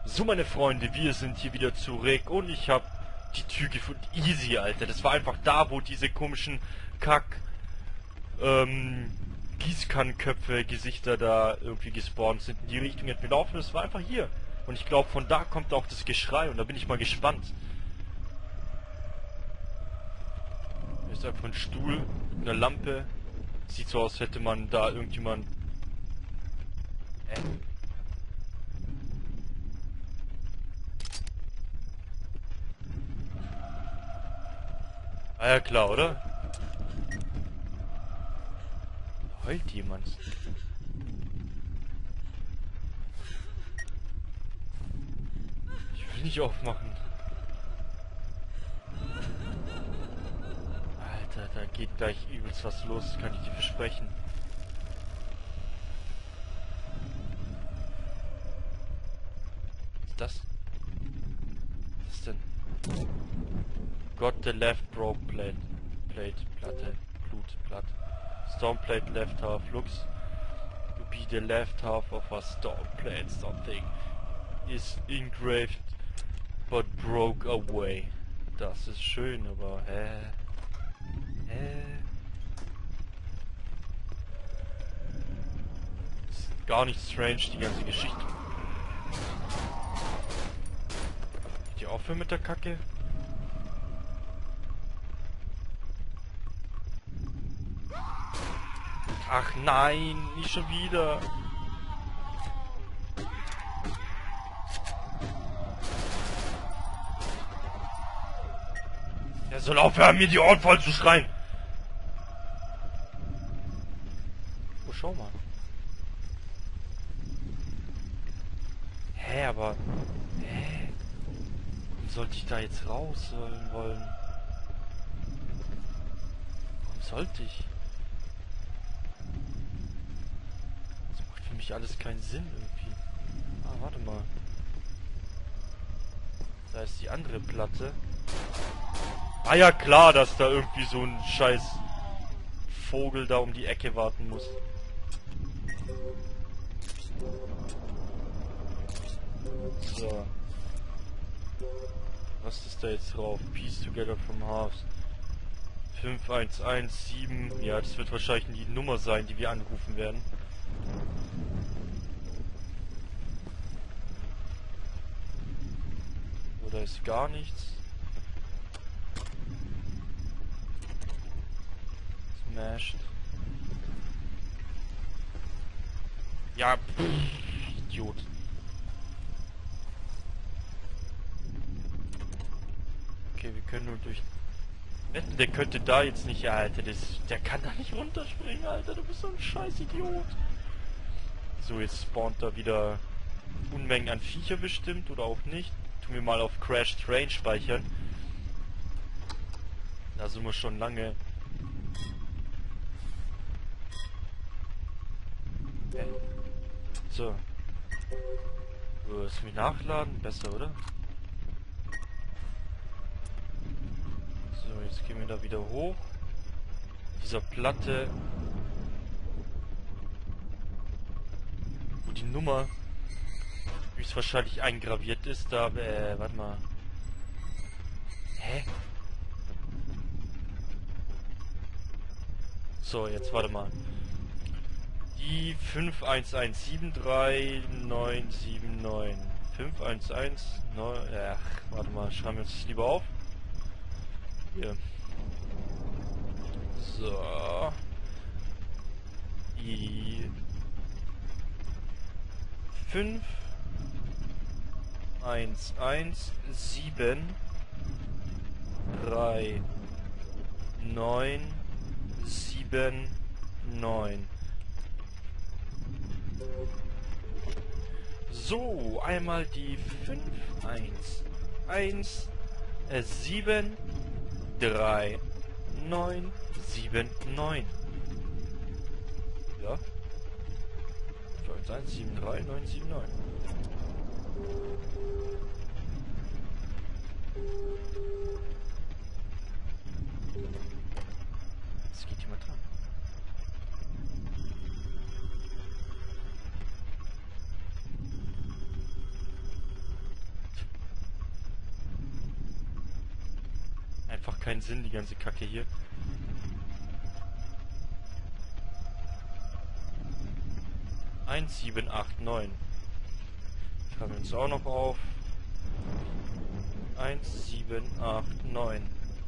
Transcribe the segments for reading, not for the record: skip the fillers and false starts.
So, meine Freunde, wir sind hier wieder zurück und ich habe die Tür gefunden. Easy, Alter. Das war einfach da, wo diese komischen Gießkannenköpfe, Gesichter da irgendwie gespawnt sind. In die Richtung hätten wir laufen. Das war einfach hier. Und ich glaube, von da kommt auch das Geschrei und da bin ich mal gespannt. Hier ist einfach ein Stuhl, eine Lampe. Sieht so aus, hätte man da irgendjemand... Ah ja, klar, oder? Da heult jemand. Ich will nicht aufmachen. Alter, da geht gleich übelst was los, kann ich dir versprechen. Was ist das? Was ist denn? Got the left broke plate. Platte. Platte. Storm plate left half looks to be the left half of a storm plate. Something is engraved but broke away. Das ist schön, aber ist gar nicht strange, die ganze Geschichte. Geht ihr aufhören mit der Kacke? Ach nein, nicht schon wieder. Er soll aufhören, mir die Ohren voll zu schreien. Oh, schau mal. Hä, aber... Hä? Warum sollte ich da jetzt raus wollen? Warum sollte ich? Das macht für mich alles keinen Sinn irgendwie. Ah, warte mal. Da ist die andere Platte. Ah ja, klar, dass da irgendwie so ein scheiß Vogel da um die Ecke warten muss. So. Was ist da jetzt drauf? Piece together from halves. 5117. Ja, das wird wahrscheinlich die Nummer sein, die wir anrufen werden. Oder ist gar nichts. Smashed. Ja, Idiot. Okay, wir können nur durch... Wetten, der könnte da jetzt nicht... Ja, Alter, der kann da nicht runterspringen, Alter. Du bist so ein scheiß Idiot. So, jetzt spawnt da wieder Unmengen an Viecher bestimmt oder auch nicht. Tun wir mal auf Crash Train speichern. Da sind wir schon lange. So. Lass mich nachladen. Besser, oder? So, jetzt gehen wir da wieder hoch. Dieser Platte. Wo die Nummer höchstwahrscheinlich eingraviert ist. Da, warte mal. Hä? So, jetzt warte mal. Die 51173979. 511. Ach, warte mal, schreiben wir uns das lieber auf. Hier. So. Die 51173979. So, einmal die 51173979. Ja? 51173979. Jetzt geht jemand dran. einfach keinen Sinn, die ganze Kacke hier. Eins, 7, 8, 9. Fangen wir uns auch noch auf. 1, 7, 8, 9.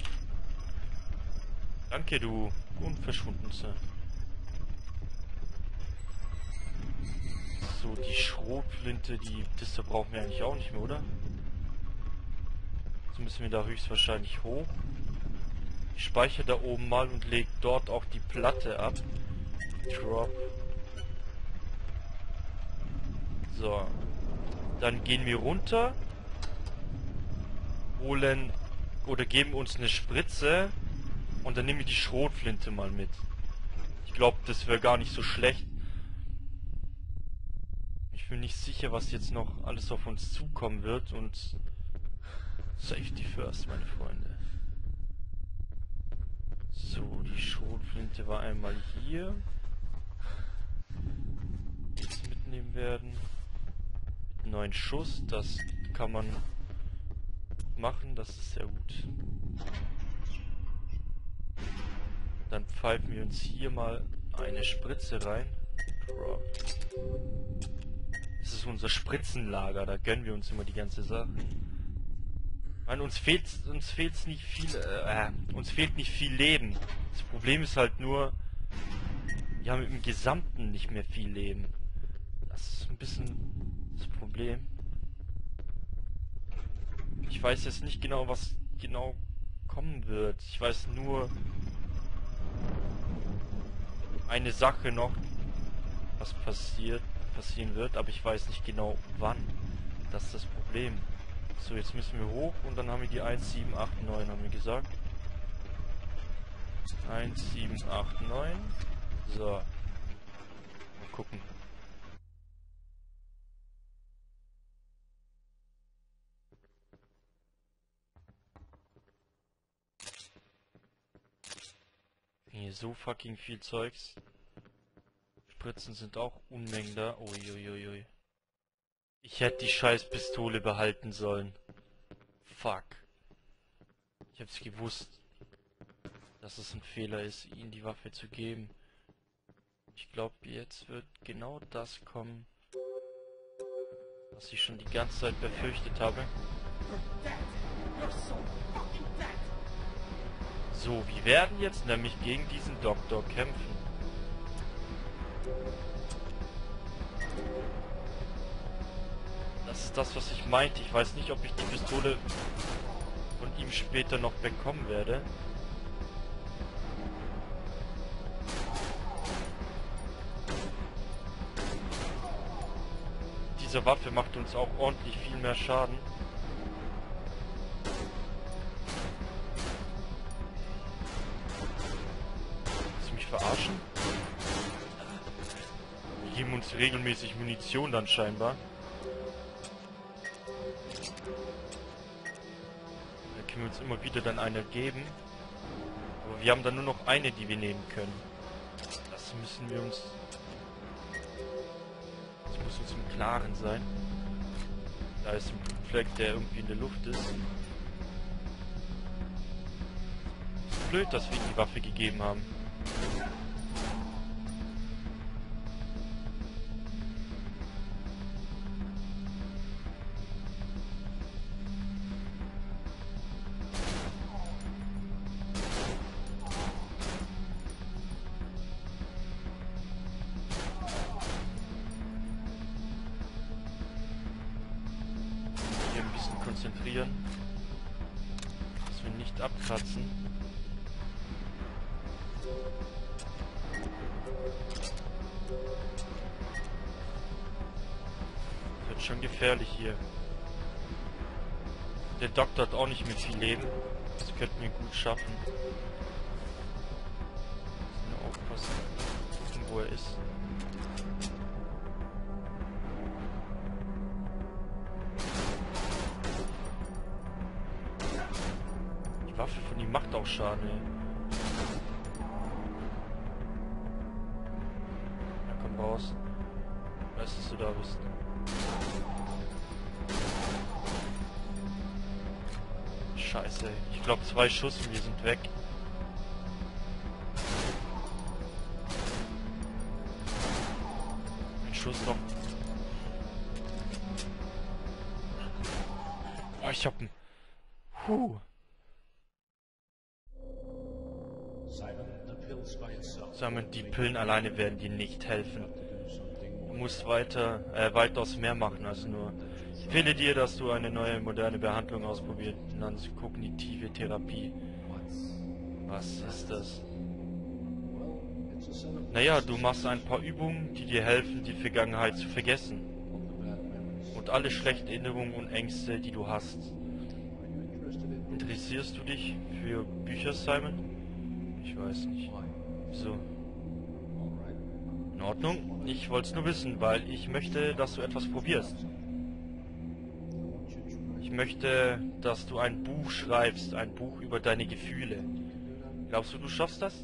Danke, du Unverschwundenste. So, die Schrotflinte, das brauchen wir eigentlich auch nicht mehr, oder? So müssen wir da höchstwahrscheinlich hoch. Ich speichere da oben mal und lege dort auch die Platte ab. Drop. So. Dann gehen wir runter. Holen oder geben uns eine Spritze. Und dann nehmen wir die Schrotflinte mal mit. Ich glaube, das wäre gar nicht so schlecht. Ich bin nicht sicher, was jetzt noch alles auf uns zukommen wird. Und Safety first, meine Freunde. So, die Schrotflinte war einmal hier. Jetzt mitnehmen werden. Mit 9 Schuss, das kann man machen, das ist sehr gut. Dann pfeifen wir uns hier mal eine Spritze rein. Das ist unser Spritzenlager, da gönnen wir uns immer die ganze Sache. Ich meine, uns fehlt nicht viel Leben. Das Problem ist halt nur, wir haben im Gesamten nicht mehr viel Leben. Das ist ein bisschen das Problem. Ich weiß jetzt nicht genau, was genau kommen wird. Ich weiß nur eine Sache noch, was passieren wird, aber ich weiß nicht genau wann. Das ist das Problem. So, jetzt müssen wir hoch und dann haben wir die 1, 7, 8, 9, haben wir gesagt. 1, 7, 8, 9. So. Mal gucken. Hier so fucking viel Zeugs. Spritzen sind auch Unmengen da. Uiuiui. Ich hätte die scheiß Pistole behalten sollen. Fuck. Ich hab's gewusst, dass es ein Fehler ist, ihnen die Waffe zu geben. Ich glaube, jetzt wird genau das kommen, was ich schon die ganze Zeit befürchtet habe. So, wir werden jetzt nämlich gegen diesen Doktor kämpfen. Das ist das, was ich meinte. Ich weiß nicht, ob ich die Pistole von ihm später noch bekommen werde. Diese Waffe macht uns auch ordentlich viel mehr Schaden. Willst du mich verarschen? Die geben uns regelmäßig Munition dann scheinbar. Da können wir uns immer wieder dann eine geben. Aber wir haben dann nur noch eine, die wir nehmen können. Das müssen wir uns... Das muss uns im Klaren sein. Da ist ein Blutfleck, der irgendwie in der Luft ist. Ist blöd, dass wir ihm die Waffe gegeben haben. Konzentrieren, dass wir nicht abkratzen. Das wird schon gefährlich hier. Der Doktor hat auch nicht mehr viel Leben. Das könnten wir gut schaffen. Nur aufpassen, gucken, wo er ist. Die Waffe von ihm macht auch Schaden, ey. Na komm raus. Ich weiß, dass du da bist. Scheiße. Ich glaube 2 Schuss und wir sind weg. Ein Schuss noch. Oh, ich hab einen... Simon, die Pillen alleine werden dir nicht helfen. Du musst weitaus mehr machen als nur... Ich empfehle dir, dass du eine neue, moderne Behandlung ausprobierst, namens kognitive Therapie. Was ist das? Naja, du machst ein paar Übungen, die dir helfen, die Vergangenheit zu vergessen. Und alle schlechten Erinnerungen und Ängste, die du hast. Interessierst du dich für Bücher, Simon? Ich weiß nicht. Wieso? In Ordnung. Ich wollte es nur wissen, weil ich möchte, dass du etwas probierst. Ich möchte, dass du ein Buch schreibst, ein Buch über deine Gefühle. Glaubst du, du schaffst das?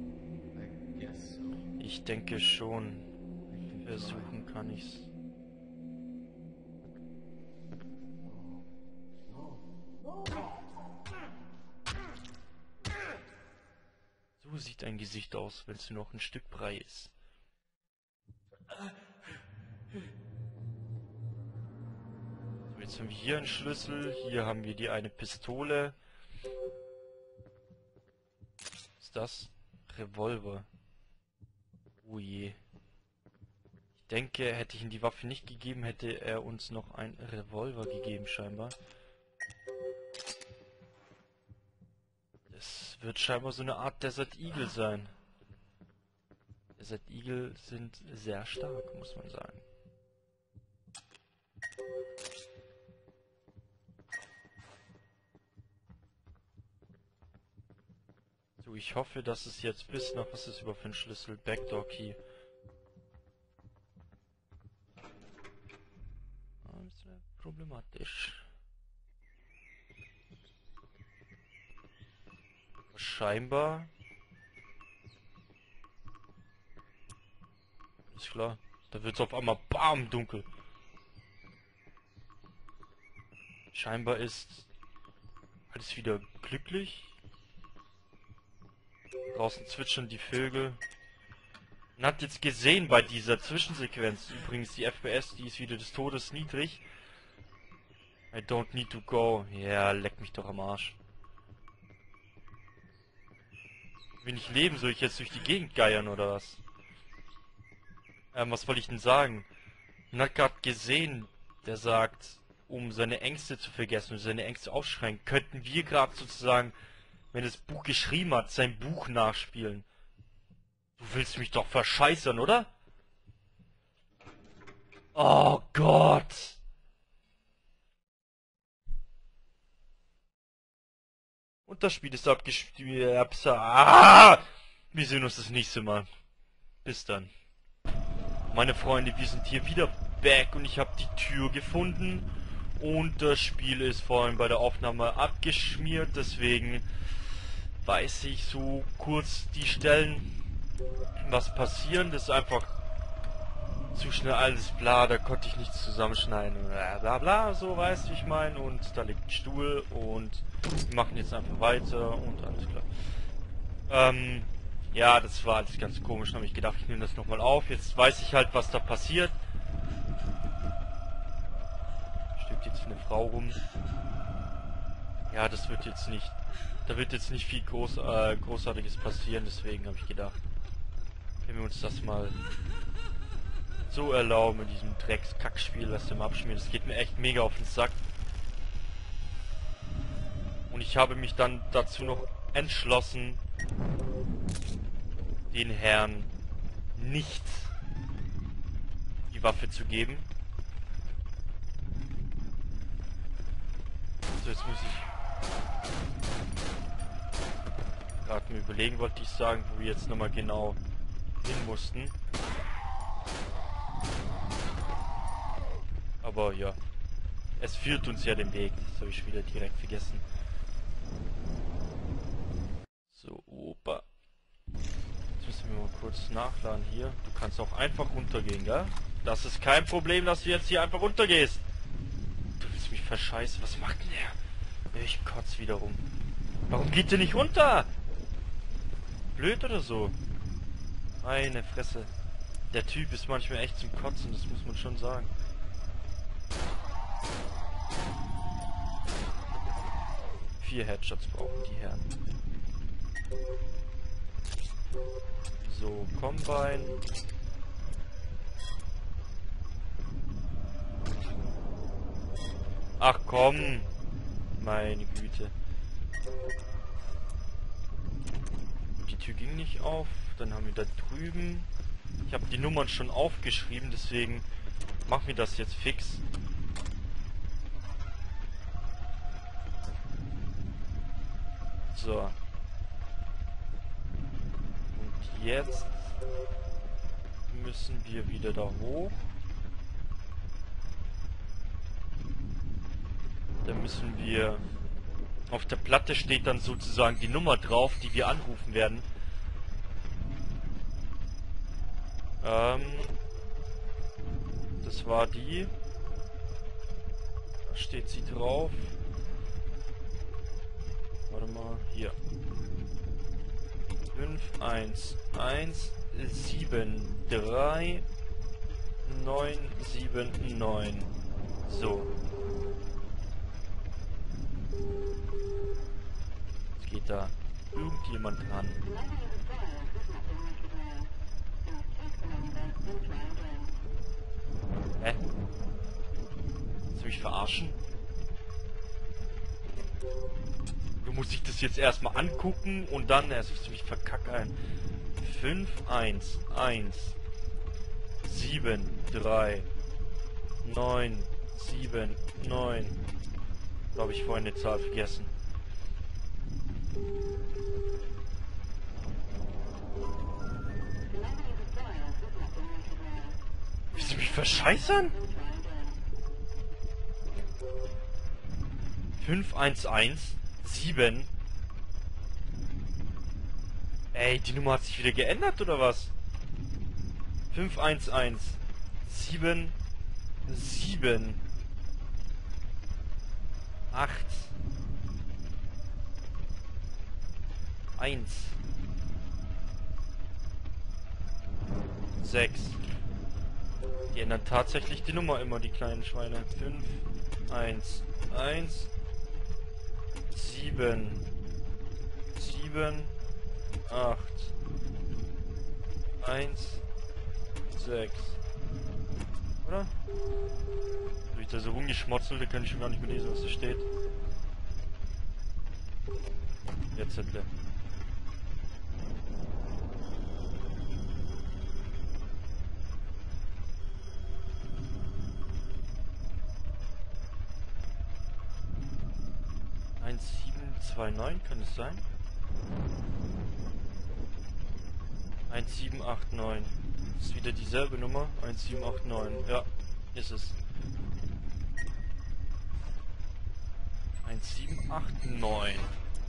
Ich denke schon. Versuchen kann ich's. So sieht ein Gesicht aus, wenn es nur noch ein Stück Brei ist. So, jetzt haben wir hier einen Schlüssel, hier haben wir die eine Pistole. Was ist das? Revolver. Oh je. Ich denke, hätte ich ihm die Waffe nicht gegeben, hätte er uns noch einen Revolver gegeben, scheinbar. Das wird scheinbar so eine Art Desert Eagle sein. Desert Eagle sind sehr stark, muss man sagen. So, ich hoffe, dass es jetzt bis nach... Was ist überhaupt für ein Schlüssel? Backdoor Key. Das ist problematisch. Scheinbar. Ist klar. Da wird es auf einmal BAM dunkel. Scheinbar ist alles wieder glücklich. Draußen zwitschern die Vögel. Man hat jetzt gesehen bei dieser Zwischensequenz, übrigens die FPS, die ist wieder des Todes niedrig. I don't need to go. Ja, leck mich doch am Arsch. Will ich leben, soll ich jetzt durch die Gegend geiern oder was? Was wollte ich denn sagen? Man hat gerade gesehen, der sagt, um seine Ängste zu vergessen und seine Ängste aufschreien, könnten wir gerade sozusagen, wenn das Buch geschrieben hat, sein Buch nachspielen. Du willst mich doch verscheißern, oder? Oh Gott! Und das Spiel ist abgespielt. Ah! Wir sehen uns das nächste Mal. Bis dann. Meine Freunde, wir sind hier wieder back und ich habe die Tür gefunden. Und das Spiel ist vorhin bei der Aufnahme abgeschmiert. Deswegen weiß ich so kurz die Stellen, was passieren. Das ist einfach zu schnell alles bla, da konnte ich nichts zusammenschneiden. Bla bla, so weißt du, wie ich meine. Und da liegt ein Stuhl und wir machen jetzt einfach weiter und alles klar. Ja, das war alles ganz komisch. Da habe ich gedacht, ich nehme das nochmal auf. Jetzt weiß ich halt, was da passiert. Steht jetzt eine Frau rum. Ja, das wird jetzt nicht... Da wird jetzt nicht viel Großartiges passieren, deswegen habe ich gedacht, wenn wir uns das mal so erlauben in diesem Drecks-Kackspiel, was dem abschmiert. Das geht mir echt mega auf den Sack. Und ich habe mich dann dazu noch entschlossen, den Herrn nicht die Waffe zu geben. So, jetzt muss ich gerade mir überlegen, wollte ich sagen, wo wir jetzt nochmal genau hin mussten. Aber ja, es führt uns ja den Weg. Das habe ich wieder direkt vergessen. So, Opa. Jetzt müssen wir mal kurz nachladen hier. Du kannst auch einfach runtergehen, gell? Das ist kein Problem, dass du jetzt hier einfach runtergehst. Du willst mich verscheißen. Was macht denn der? Ich kotz wieder rum. Warum geht der nicht runter? Blöd oder so? Meine Fresse. Der Typ ist manchmal echt zum Kotzen, das muss man schon sagen. Vier Headshots brauchen die Herren. So, Combine. Ach komm! Meine Güte. Die Tür ging nicht auf. Dann haben wir da drüben. Ich habe die Nummern schon aufgeschrieben, deswegen machen wir das jetzt fix. So. Und jetzt müssen wir wieder da hoch. Da müssen wir... Auf der Platte steht dann sozusagen die Nummer drauf, die wir anrufen werden. Das war die. Da steht sie drauf. Warte mal, hier. 51173979. So. Jetzt geht da irgendjemand ran. Hä? Willst du mich verarschen? Du musst dich das jetzt erstmal angucken und dann erst willst du mich verkackern. 51173979. Da habe ich vorhin eine Zahl vergessen. Willst du mich verscheißern? 5117. Ey, die Nummer hat sich wieder geändert, oder was? 5117 7 8 1 6. Die ändern tatsächlich die Nummer immer, die kleinen Schweine. 5 1 1 7 7 8 1 6. Oder? Habe ich da so rumgeschmotzelt, da kann ich schon gar nicht mehr lesen, was da steht. Jetzt Zettel. Kann es sein? 1789. Ist wieder dieselbe Nummer. 1789. Ja, ist es. 1789.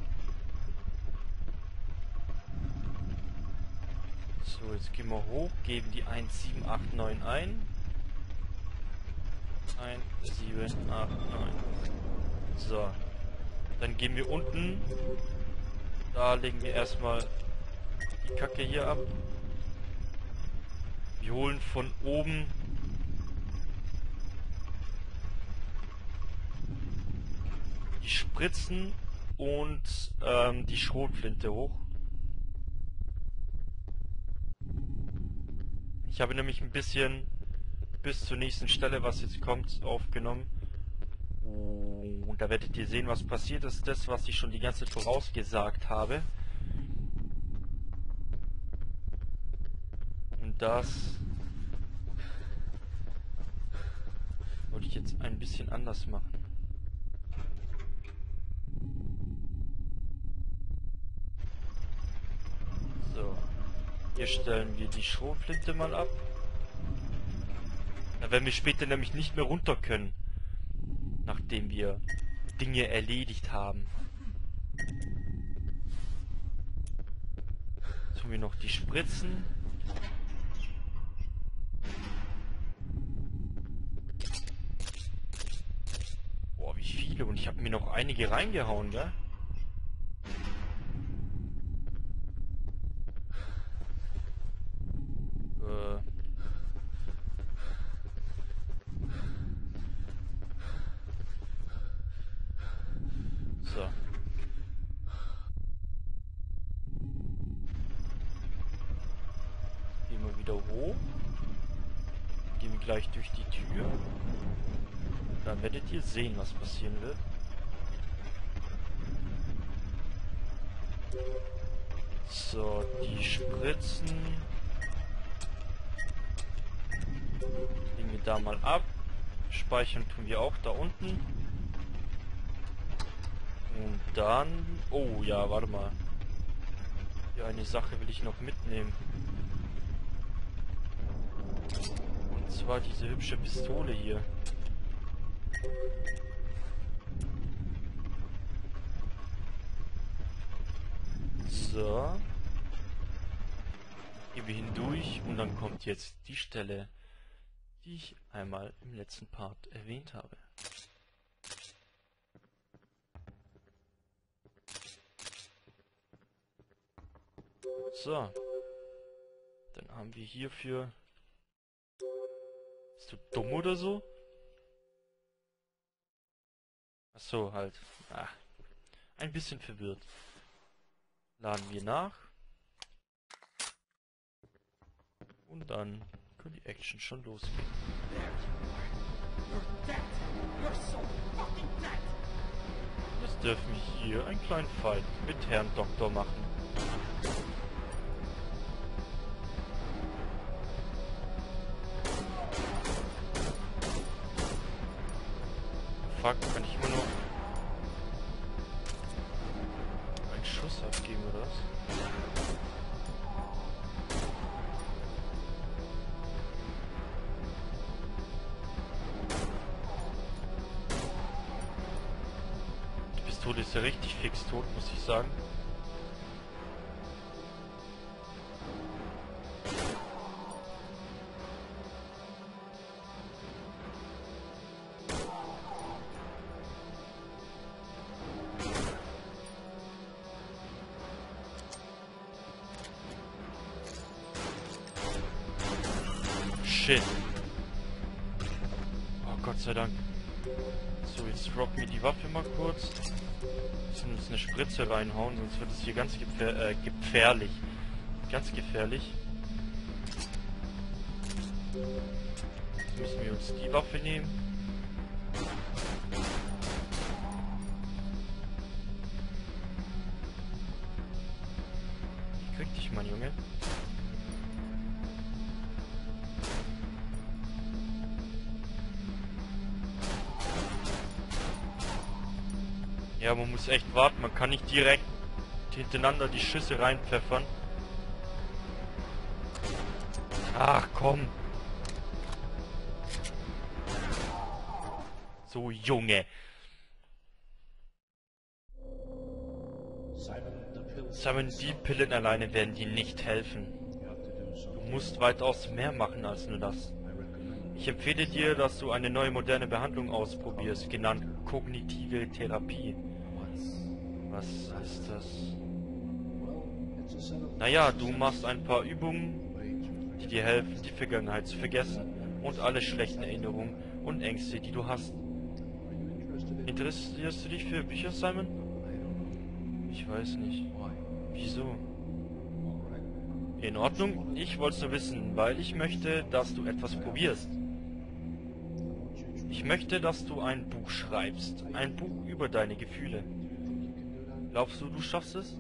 So, jetzt gehen wir hoch, geben die 1789 ein. 1789. So. Dann gehen wir unten. Da legen wir erstmal die Kacke hier ab. Wir holen von oben die Spritzen und die Schrotflinte hoch. Ich habe nämlich ein bisschen bis zur nächsten Stelle, was jetzt kommt, aufgenommen. Und da werdet ihr sehen, was passiert ist. Das, was ich schon die ganze Zeit vorausgesagt habe. Und das wollte ich jetzt ein bisschen anders machen. So. Hier stellen wir die Schrotflinte mal ab. Da werden wir später nämlich nicht mehr runter können. Nachdem wir Dinge erledigt haben. Jetzt haben wir noch die Spritzen. Boah, habe ich viele und ich habe mir noch einige reingehauen, gell? So. Gehen wir wieder hoch. Gehen wir gleich durch die Tür. Dann werdet ihr sehen, was passieren wird. So, die Spritzen. Legen wir da mal ab. Speichern tun wir auch da unten. Und dann... Oh ja, warte mal. Ja, eine Sache will ich noch mitnehmen. Und zwar diese hübsche Pistole hier. So. Gehen wir hindurch und dann kommt jetzt die Stelle, die ich einmal im letzten Part erwähnt habe. So. Dann haben wir hierfür... Bist du dumm oder so? Ach so, halt. Ah, ein bisschen verwirrt. Laden wir nach. Und dann kann die Action schon losgehen. Jetzt dürfen wir hier einen kleinen Fight mit Herrn Doktor machen. Fuck, kann ich immer nur einen Schuss abgeben oder was? Die Pistole ist ja richtig fix tot, muss ich sagen. Shit. Oh, Gott sei Dank. So, jetzt droppen wir die Waffe mal kurz. Müssen uns eine Spritze reinhauen, sonst wird es hier ganz gefährlich. Ganz gefährlich. Jetzt müssen wir uns die Waffe nehmen. Ich krieg dich, Mann, Junge. Ja, man muss echt warten. Man kann nicht direkt hintereinander die Schüsse reinpfeffern. Ach, komm. So, Junge. Simon, die Pillen alleine werden dir nicht helfen. Du musst weitaus mehr machen als nur das. Ich empfehle dir, dass du eine neue moderne Behandlung ausprobierst, genannt kognitive Therapie. Was ist das? Naja, du machst ein paar Übungen, die dir helfen, die Vergangenheit zu vergessen und alle schlechten Erinnerungen und Ängste, die du hast. Interessierst du dich für Bücher, Simon? Ich weiß nicht. Wieso? In Ordnung, ich wollte es nur wissen, weil ich möchte, dass du etwas probierst. Ich möchte, dass du ein Buch schreibst. Ein Buch über deine Gefühle. Glaubst du, du schaffst es?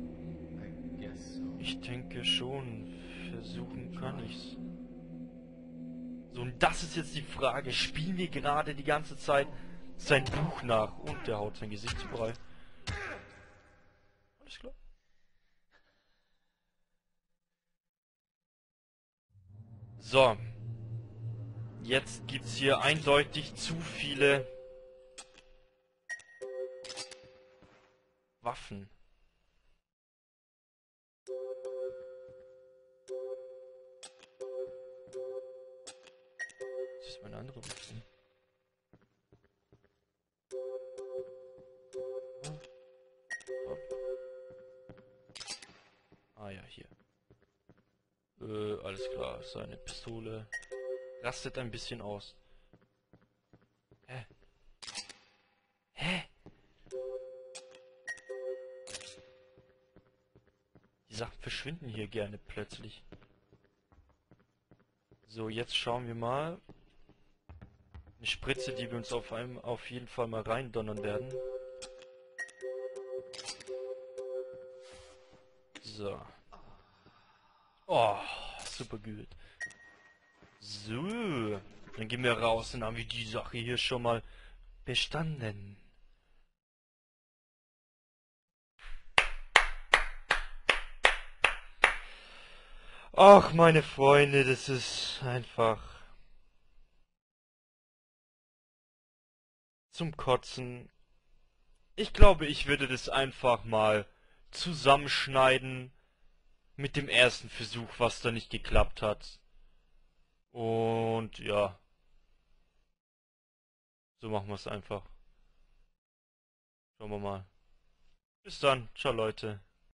Ich denke schon. Versuchen kann ich's. So, und das ist jetzt die Frage. Spielen wir gerade die ganze Zeit sein Buch nach? Und der haut sein Gesicht zu Brei. Alles klar. So. Jetzt gibt's hier eindeutig zu viele Waffen. Das ist meine andere Waffe. hier. Alles klar. Seine Pistole rastet ein bisschen aus. Hä? Hä? Die Sachen verschwinden hier gerne plötzlich. So, jetzt schauen wir mal. Eine Spritze, die wir uns auf jeden Fall mal reindonnern werden. So. Oh, super gut. So. Dann gehen wir raus und haben wir die Sache hier schon mal bestanden. Ach, meine Freunde, das ist einfach zum Kotzen. Ich glaube, ich würde das einfach mal zusammenschneiden mit dem ersten Versuch, was da nicht geklappt hat. Und ja, so machen wir es einfach. Schauen wir mal. Bis dann. Ciao, Leute.